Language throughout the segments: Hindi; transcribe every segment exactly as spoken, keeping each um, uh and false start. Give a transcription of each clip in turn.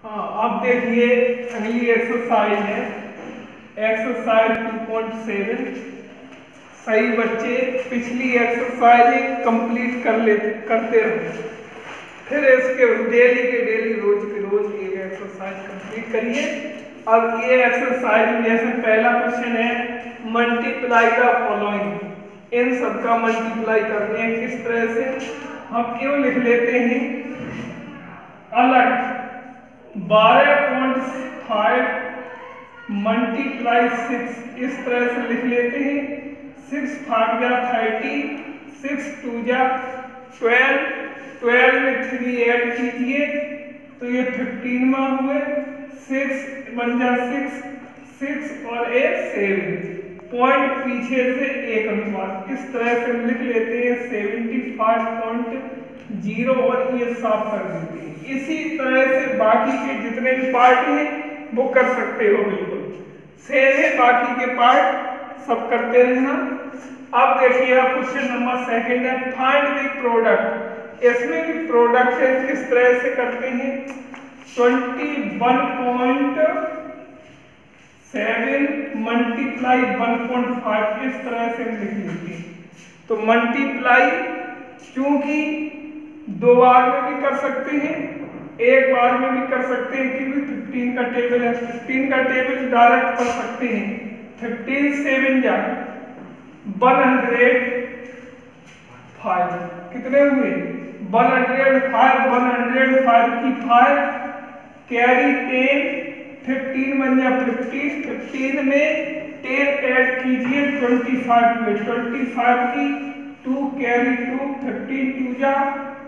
हाँ, अब देखिए अगली एक्सरसाइज है एक्सरसाइज टू पॉइंट सेवन। सही बच्चे पिछली एक्सरसाइज कंप्लीट कर लेते करते रहो, फिर इसके डेली के डेली रोज के रोज ये एक्सरसाइज कंप्लीट करिए। अब ये एक्सरसाइज में जैसे पहला क्वेश्चन है मल्टीप्लाई द फॉलोइंग, इन सब का मल्टीप्लाई करने हैं किस तरह से। हम क्यों लिख लेते हैं अलग बारह पॉइंट फाइव मल्टीप्लाई सिक्स, इस तरह से लिख लेते हैं। सिक्स फाइव जा थर्टी, सिक्स टू जा ट्वेल्व, ट्वेल्व में थ्री ऐड कीजिए तो ये फिफ्टीन में हुए, सिक्स वन जा सिक्स, सिक्स और एक सेवन, पॉइंट पीछे से एक अनुपात, इस तरह से लिख लेते हैं सेवेंटी फाइव पॉइंट जीरो और ये साफ कर देते हैं। इसी तरह से बाकी के जितने भी पार्ट हैं वो कर सकते हो, बिल्कुल सेम है बाकी के पार्ट सब करते रहना। अब देखिए क्वेश्चन नंबर सेकंड है फाइंड द प्रोडक्ट, इसमें भी प्रोडक्ट है किस तरह से करते हैं twenty one point seven multiply one point five, इस तरह से लिख लेते हैं। तो मल्टीप्लाई क्योंकि दो बार में भी कर सकते हैं, एक बार में भी कर सकते हैं, क्योंकि फिफ्टीन का टेबल है, फिफ्टीन का टेबल डायरेक्ट कर सकते हैं। फिफ्टीन सेवन जा वन हंड्रेड फाइव, कितने हुए one hundred five, one hundred five की five carry ten, fifteen one जा फिफ्टीन, फिफ्टीन में टेन ऐड कीजिए ट्वेंटी फाइव में, ट्वेंटी फाइव की two carry two, fifteen two जा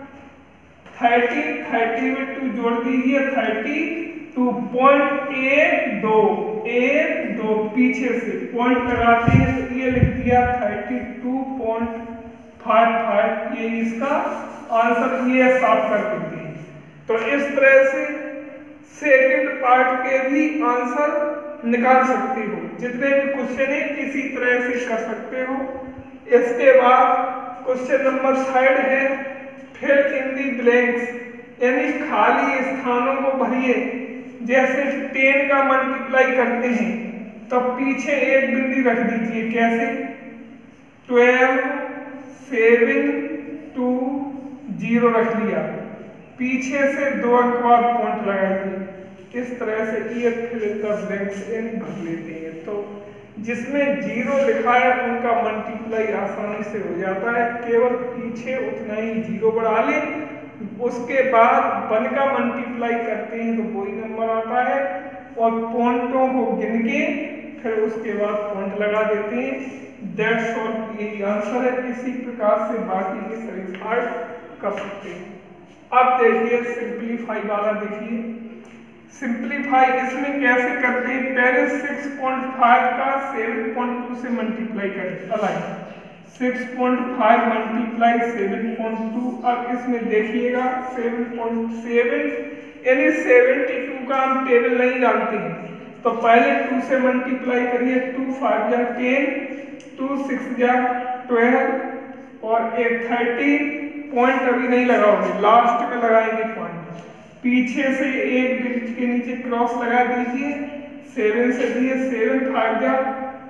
थर्टी, थर्टी में टू जोड़ दीजिए थर्टी टू, पॉइंट एक दो, एक दो पीछे से पॉइंट लगाते हैं तो ये लिख दिया thirty two point five five, ये इसका आंसर ये साफ कर देते हैं। तो इस तरह से सेकंड पार्ट के भी आंसर निकाल सकते हो, जितने भी क्वेश्चन है इसी तरह से कर सकते हो। इसके बाद क्वेश्चन नंबर थर्ड है फिल इन दी ब्लैंक्स, यानी खाली स्थानों को भरिए। जैसे टेन का मल्टीप्लाई करते हैं तो पीछे एक बिंदु रख दीजिए, कैसे ट्वेल्व सेवन टू जीरो रख लिया, पीछे से दो अंक बाद पॉइंट लगाइए, इस तरह से ये फिल इन द ब्लैंक्स भर लेते हैं। तो जिसमें जीरो लिखा है उनका मल्टीप्लाई आसानी से हो जाता है, केवल पीछे उतना ही जीरो बढ़ा ले, उसके बाद वन का मल्टीप्लाई करते हैं तो वही नंबर आता है और पॉइंटों को गिन के फिर उसके बाद पॉइंट लगा देते हैं। दैट्स ऑल, यही आंसर है। इसी प्रकार से बाकी के सभी पार्ट कर सकते हैं। अब देखिए सिंप्लीफाई वाला, देखिए सिंप्लीफाई इसमें कैसे करते हैं। पहले सिक्स पॉइंट फाइव का सेवन पॉइंट टू से मल्टीप्लाई करें, अलग six point five multiply seven point two. अब इसमें देखिएगा सेवन पॉइंट सेवन, यानी सेवेंटी टू का हम टेबल नहीं जानते हैं तो पहले टू से मल्टीप्लाई करिए, टू फाइव जा टेन, टू सिक्स जा ट्वेल्व और एक थर्टीन, पॉइंट अभी नहीं लगाओगे, लास्ट में लगाएंगे पॉइंट। पीछे से एक डिजिट के नीचे क्रॉस लगा दीजिए, सेवन से दिए सेवन फाइव जा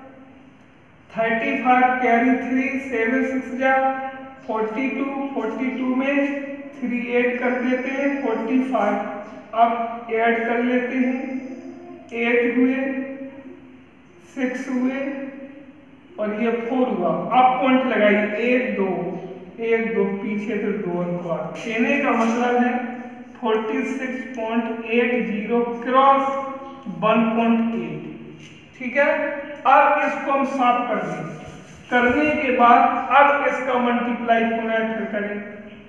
thirty five carry three, seven six जा फोर्टी टू, फोर्टी टू में थ्री ऐड कर देते हैं फोर्टी फाइव। अब ऐड कर लेते हैं, एट हुए, सिक्स हुए और ये फोर हुआ। अब पॉइंट लगाइए एक दो, एक दो पीछे से दो अंक बाद, कहने का मतलब है forty six point eight zero cross one point eight, ठीक है। अब इसको हम साफ कर दें, करने के बाद अब इसका मल्टीप्लाई पुनः फिर करें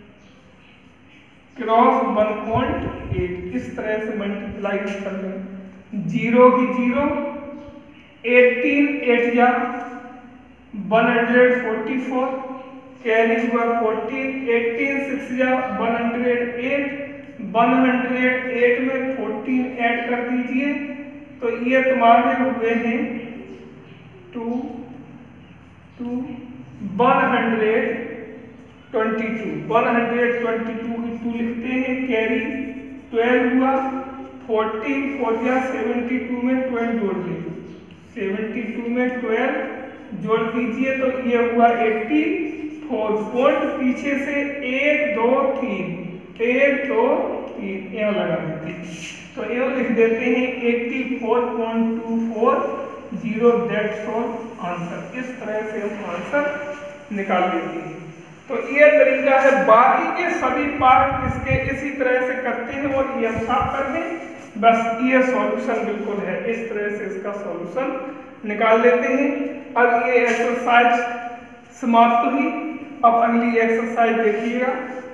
क्रॉस वन पॉइंट एट, इस तरह से मल्टीप्लाई कर लें। जीरो की जीरो, एटीन एट जा one hundred forty four, carry हुआ फोर्टीन, एटीन सिक्स जा one hundred eight, one hundred eight में फोर्टीन ऐड कर दीजिए तो ये तुम्हारे हुए हैं two two one hundred twenty two, one hundred twenty two की टू लिखते हैं, कैरी ट्वेल्व हुआ, फोर्टीन फोर या सेवेंटी टू में ट्वेल्व जोड़ लीजिए, सेवेंटी टू में ट्वेल्व जोड़ दीजिए तो ये हुआ एट्टी फोर। पॉइंट पीछे से एक दो तीन, एक दो तीन एव लगा देते हैं, तो एव लिख देते हैं eighty four point two four zero, that's all answer. इस तरह से हम आंसर निकाल लेते हैं। तो ये तरीका है, बाकी के सभी पार्ट इसके इसी तरह से करते हैं और ये हम साफ कर दें, बस ये सॉल्यूशन बिल्कुल है। इस तरह से इसका सॉल्यूशन निकाल लेते हैं। अब ये एक्सरसाइज समाप्त हुई। अब अगली एक्सरसाइज देखिएगा।